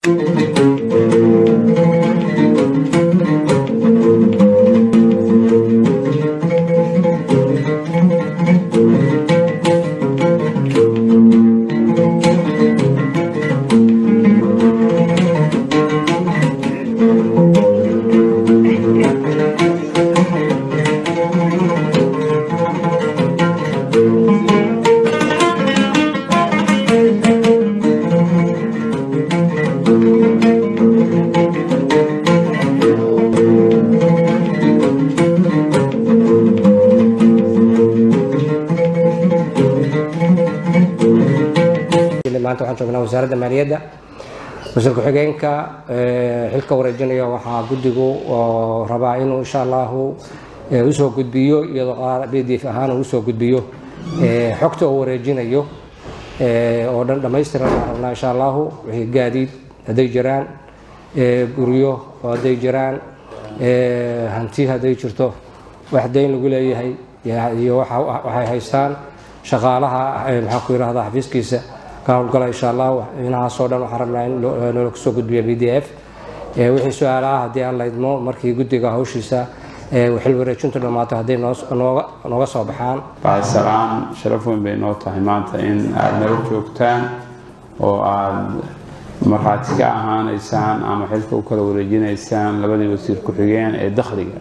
maanta waxaan joognaa wasaaradda maaliyadda wasiir ku-xigeenka xilka wareejinaya waxaa guddigu rabaa inuu insha allahu usoo gudbiyo iyadoo qaar PDF ahaan uu usoo gudbiyo xogta uu wareejinayo oo dhan dhammaystiran rabnaa insha allahu wixii gaadiid hadday jiraan guryo hadday jiraan hanti hadday jirto wax dayn lagu leeyahay iyo waxay haystaan shaqaalaha maxaa ku yiraahdaa xafiiskiisa ka howlgala insha allah inahaasoo dhan waxaan rabnaa in noola kusoo gudbiyo PDF wixii su-aalaha haddii aan la idmo markii guddiga hawshiisa xil wareejintu dhamaato hadday nooga soo baxaan. Baasalaan sharaf weyn bay noo tahay maanta in aad nala joogtaan oo aad markhaati ka ahaanaysaan ama xilka u kala wareejinaysaan labadii wasiir ku-xigeen ee dakhliga.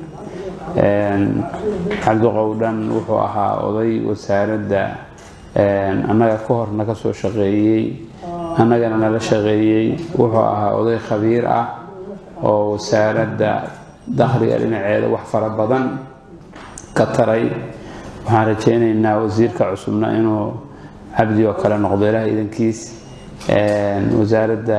Cabdi Qowdhan wuxuu ahaa oday wasaaradda annaga ka hor naga soo shaqeeyay annagana nala shaqeeyay wuxuu ahaa oday khabiir ah oo wasaaradda dakhliga dhinaceeda wax fara badan ka taray. waxaan rajaynaynaa wasiirka cusubna inuu cabdi oo kale noqdo ilaah idankiis. wasaaradda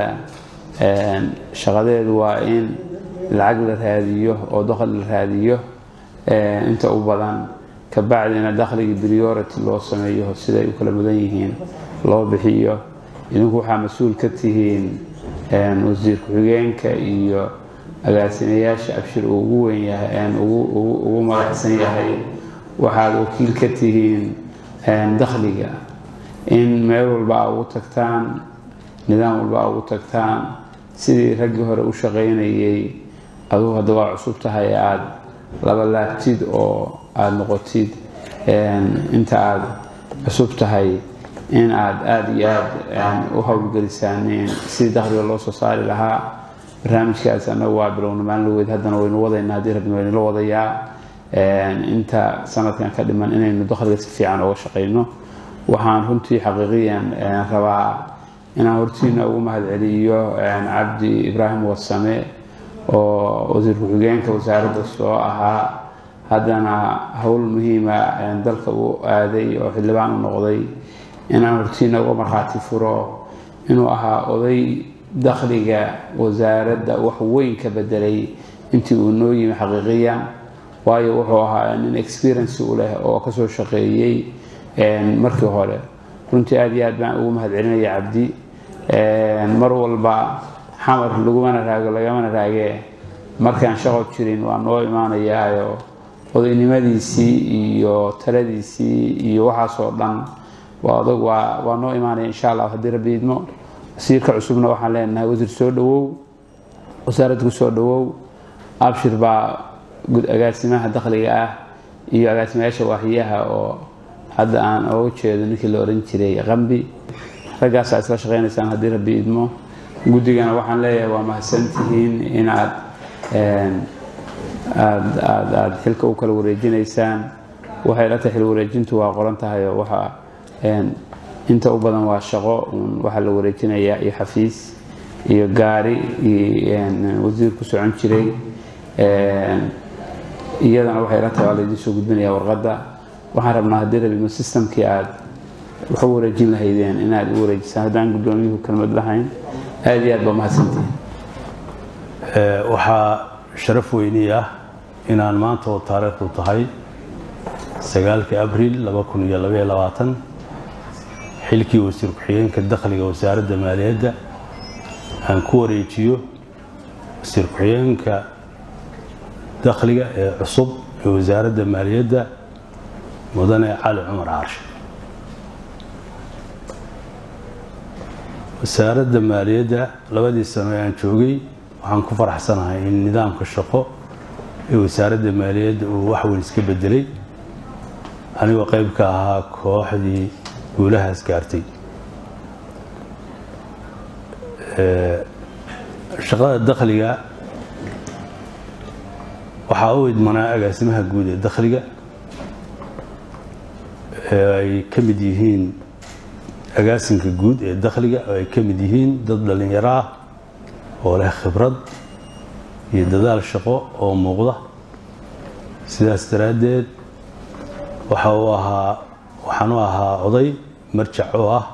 shaqadeedu waa in lacag la raadiyo oo dakhli la raadiyo inta u badan kabacdina dakhliga priority loo sameeyo siday u kala mudan yihiin loo bixiyo. idinku waxaa mas-uul ka tihiin wasiir ku-xigeenka iyo agaasimayaasha abshir uu ugu weyn yahay ugu madaxsan yahay waxaad wakiil ka tihiin dakhliga in meel walba ugu tagtaan nidaam walba ugu tagtaan sidii raggii hore u shaqaynayay. adigu hadda waa cusub tahay aad laba laabtid oo aad noqotid inta aad cusub tahay in aad iyo aad u hawlgelisaaneen sidii dakhliga loo soo saari lahaa. barnaamijkaas annagu waa bilowna maalin laweyd haddana waynu wadaynaa haddii rabbi waynu la wadayaa inta sanadkan ka dhiman inaynu dakhliga si fiican uga shaqayno. waxaan runtii xaqiiqiyan rabaa inaan hortiina ugu mahadceliyo cabdi ibraahim warsame oo wasiir ku-xigeenka wasaaradda soo ahaa haddana howl muhiima dalka u aaday oo xildhibaan u noqday. inaan hortiina uga markhaati furo inuu ahaa oday dakhliga wasaaradda wax weyn ka bedelay intii uu noo yimi xaqiiqiyan. waayo wuxuu ahaa nin experience u leh oo kasoo shaqeeyay markii hore. runtii aad iyo aad baan ugu mahadcelinaya cabdi. mar walba xamar lagamana raagee markaan shaqo jirin waa noo imaanayaayo odaynimadiisii iyo taladiisii iyo waxaasoo dhan waa noo imaanaya insha allah haddii rabbi idmo. wasiirka cusubna waxaan leenahay wasiir soo dhawow wasaaradda ku soo dhawow. abshir baa agaasimaha dakhliga ah iyo agaasimayaasha waaxiyaha oo hadda aan uga jeedo ninkii la oran jiray qambi. raggaas aad isla shaqaynaysaan haddii rabbi idmo. guddigana waxaan leeyahay waa mahadsantihiin inaad aad xilka u kala wareejinaysaan. waxay la tahay xil wareejintu waa qoran tahay oo waxa inta u badan waa shaqo waxa la wareejinayaa iyo xafiis iyo gaari iyo wasiir ku socon jiray. iyadana waxay la tahay waa la idin soo gudbinayaa warqadda. waxaan rabnaa haddii rabbi systemkii aad wax u wareejin lahaydeen inaad u wareejisaan haddaan guddoomiyuhu kelmad lahayn. aad iyo aad baa mahadsantihiin. waxaa sharaf weyni ah inaan maanta oo taariikhdu tahay 9 abriil 2022 xilkii wasiir ku-xigeenka dakhliga wasaaradda maaliyadda aan ku wareejiyo wasiir ku-xigeenka dakhliga ee cusub ee wasaaradda maaliyadda mudane cali cumar caarshe. wasaaradda maaliyadda labadii sano ee aan joogay waxaan ku faraxsanahay in nidaamka shaqo ee wasaaradda maaliyadda uu wax weyn iska bedelay anigoo qayb ka ahaa kooxdii guulahaas gaartay shaqada dakhliga waxaa u idmanaa agaasimaha guud ee dakhliga ay ka mid yihiin agaasinka guud ee dakhliga oo ay ka mid yihiin dad dhalinyaro ah oo leh khibrad iyo dadaal shaqo oo muuqda sidaas daraaddeed waxaan u ahaa oday marjac oo ah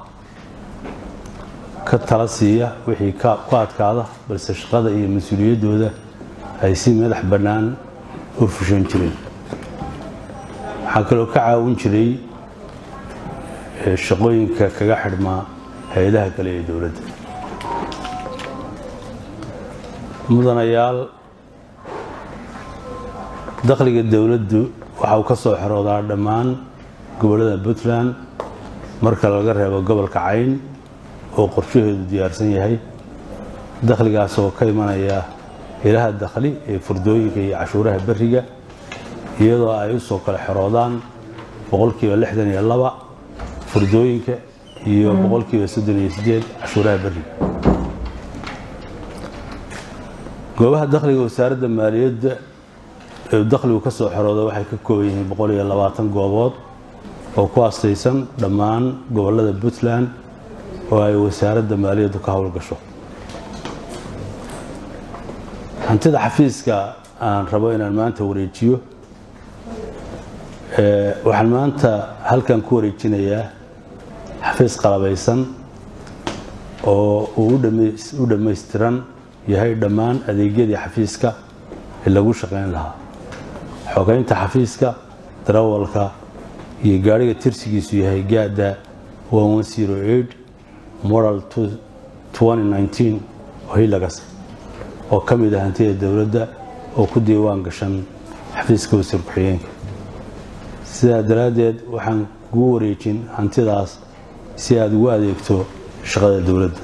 ka tala siiya wixii ku adkaada balse shaqada iyo mas-uuliyaddooda ay si madax bannaan u fushan jireen waxaan kaloo ka caawin jiray shaqooyinka kaga xidhmaa hay-adaha kale ee dowladda mudanayaal dakhliga dowladdu waxa uu ka soo xiroodaa dhammaan gobollada Puntland marka laga reebo gobolka Cayn oo qorshaheedu diyaarsan yahay dakhligaas oo ka imanaya ilaha dakhli ee furdooyinka iyo cashuuraha bariga iyadoo ay u soo kala xiroodaan 62% furdooyinka iyo 38% cashuuraha bariga goobaha dakhliga wasaaradda maaliyadda ee dakhligu ka soo xirooda waxay ka kooban yihiin 120 goobood oo ku aasaysan dhammaan gobollada Puntland oo ay wasaaradda maaliyaddu ka howlgasho hantida xafiiska aan rabo inaan maanta wareejiyo waxaan maanta halkan ku wareejinayaa xafiis qalabaysan oo uu u dhammaystiran yahay dhammaan adeegyadii xafiiska ee lagu shaqayn lahaa xogeynta xafiiska darawalka iyo gaariga tirsigiisu yahay gaada 1108 model 2019 oo hilagas oo ka mid ah hantida dowladda oo ku diiwaan gashan xafiiska wasiir ku-xigeenka sidaa daraaddeed waxaan kugu wareejin hantidaas si aad ugu adeegto shaqada dowladda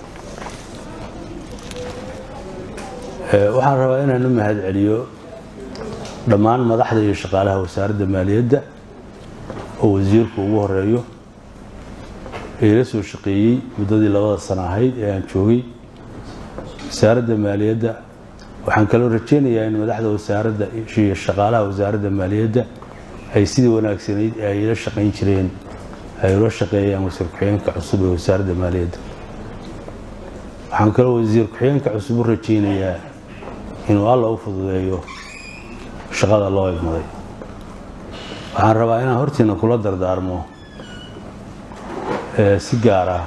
waxaan rabaa inaan u mahad celiyo dhammaan madaxda iyo shaqaalaha wasaaradda maaliyadda oo wasiirku ugu horeeyo ee la soo shaqeeyay muddadii 2 sano ahayd ee aan joogay wasaaradda maaliyadda waxaan kaloo rajeynayaa in madaxda wasaaradda iyo shaqaalaha wasaaradda maaliyadda ay sidii wanaagsanayd ay la shaqayn jireen ay ula shaqeeyaan wasiir ku-xigeenka cusub ee wasaaradda maaliyadda waxaan kaloo wasiir ku-xigeenka cusub u rajeynayaa inuu alla u fududeeyo shaqada loo igmaday waxaan rabaa inaan hortiina kula dardaarmo si gaar ah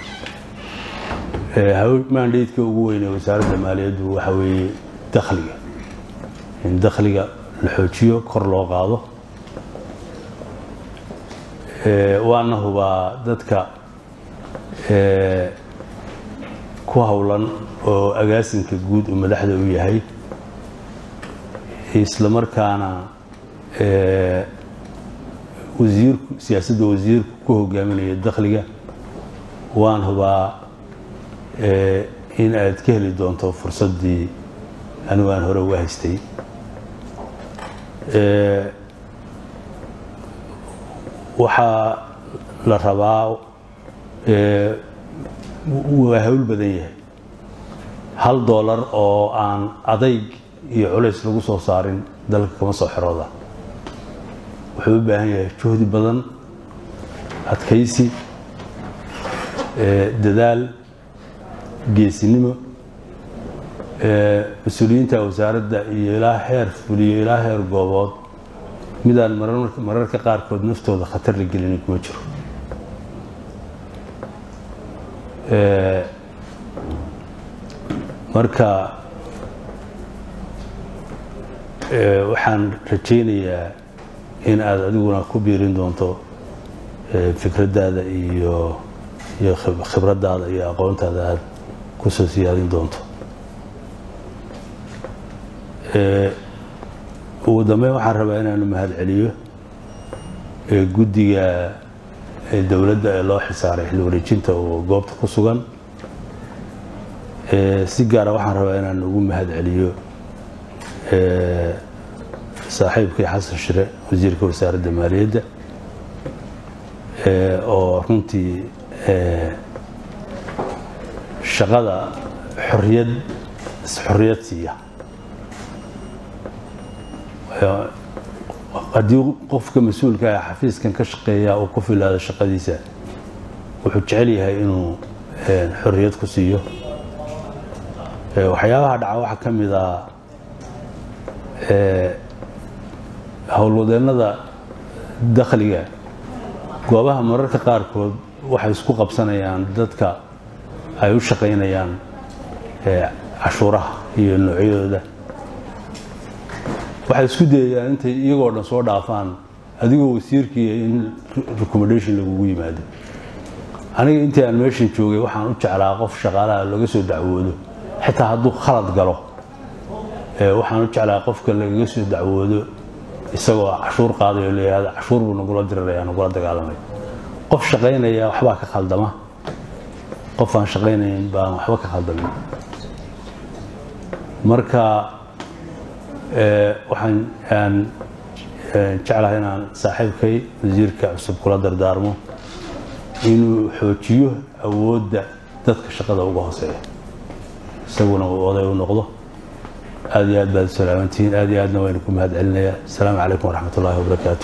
mandateeka ugu weyn ee wasaaradda maaliyaddu waxa weeye dakhliga in dakhliga la xoojiyo kor loo qaado waana hubaa dadka ku howlan oo agaasinka guud uu madaxda u yahay isla markaana wasiirku siyaasadda wasiirku ku hogaaminaya dakhliga waan hubaa in aad ka heli doonto fursaddii anigu aan hore uga haystay waxaa la rabaa waa hawl badan yahay $1 oo aan adayg iyo culays lagu soo saarin dalka kama soo xirooda wuxuu u baahan yahay juhdi badan adkaysi dadaal geesinimo mas-uuliyiinta wasaaradda iyo ilaa heer fuliyo ilaa heer goobood midaan mararka qaarkood naftooda khatar la gelin kuma jiro marka waxaan rajeynayaa in aad adiguna ku biirin doonto fikraddaada iyo khibraddaada iyo aqoontaada aad ku soo siyaadin doonto ugu dambeyn waxaan rabaa inaan mahad celiyo guddiga dowladda ee loo xisaaray xil wareejinta oo goobta ku sugan si gaara waxaan rabaa inaan ugu mahad celiyo saaxiibkay xasan shire wasiirka wasaaradda maaliyadda oo runtii shaqada xorriyad siiya haddii qofka mas-uulka ah xafiiskan ka shaqeeya uu ku filaado shaqadiisa wuxuu jecel yahay inuu xorriyad ku siiyo waxyaabaha dhaca waxaa ka mid ah howlwadeennada dakhliga goobaha mararka qaarkood waxay isku qabsanayaan dadka ay u shaqaynayaan cashuuraha iyo noocyadooda waxay isku dayayaan intay iyagoo dhan soo dhaafaan adigoo wasiirkii in recommendation lagugu yimaado aniga intii aan meeshan joogay waxaan u jeclaa qof shaqaalaha laga soo dacwoodo xitaa hadduu khalad galo waxaan u jeclaa qofka lagaga soo dacwoodo isagoo cashuur qaaday oo leeyahay cashuur buu nagula dirirayaa nagula dagaalamay qof shaqaynaya waxbaa ka khaldama qof aan shaqaynayn baan waxba ka khaldamin marka waxaan jeclahay inaan saaxiibkay wasiirka cusub kula dardaarmo inuu xoojiyo awoodda dadka shaqada uga hooseeya isaguna uu oday u noqdo aad iyo aad baad u salaamantihiin aad iyo aadna waynu ku mahad celinayaa asalaamu calaykum waraxmat ullaahi wabarakaatu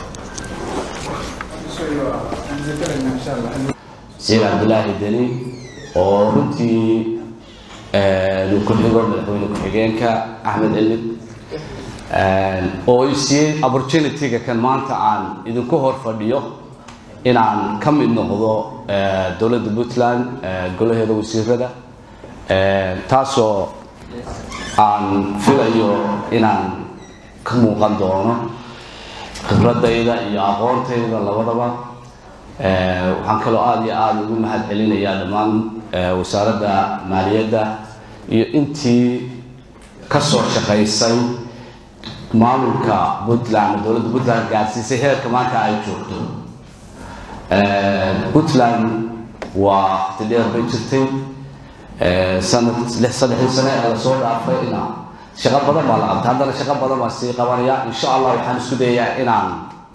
سيد عبد الله الدليل ورنتي كل مدحوينه ku-xigeenka Axmed Elmid oo isii opportunity kan maanta aan idinku hor fadhiyo inaan ka mid noqdo dawladda Puntland golaheeda wasiirada taasoo aan filayo inaan ka muuqan doono khibradayda iyo aqoontayda labadaba waxaan kaloo aad iyo aad ugu mahad celinayaa dhammaan wasaaradda maaliyadda iyo intii ka soo shaqaysay maamulka Puntland dawladda Puntland gaarsiisay heerka maanta ay joogto Puntland waa waqtigeeda bay jirtay sanad 6 sano la soo dhaafay inaan shaqo badan baa la qabtay haddana shaqo badan baa sii qabanaya insha Allah waxaan isku dayayaa inaan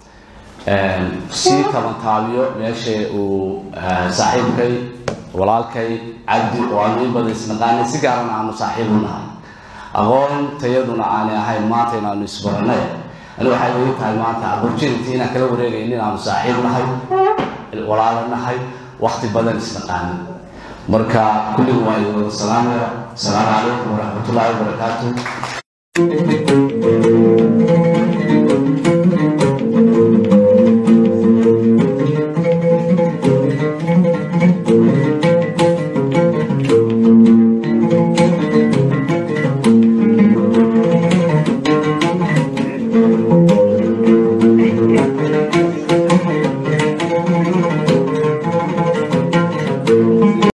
sii tabantaabiyo meesha uu saaxiibkay walaalkay Cabdi oo aan badan isnaqaanay si gaar ah aanu saaxiib u nahay aqoon tayaduna aan ahayn maanta inaanu isbaranay ani waxay weey tahay maanta opportunity inaan kala wareegay inaanu saaxiib nahay walaal nahay waqti badan isnaqaanay marka kulligu waa idin salaam calaykum waraxmatullaahi wabarakaatuh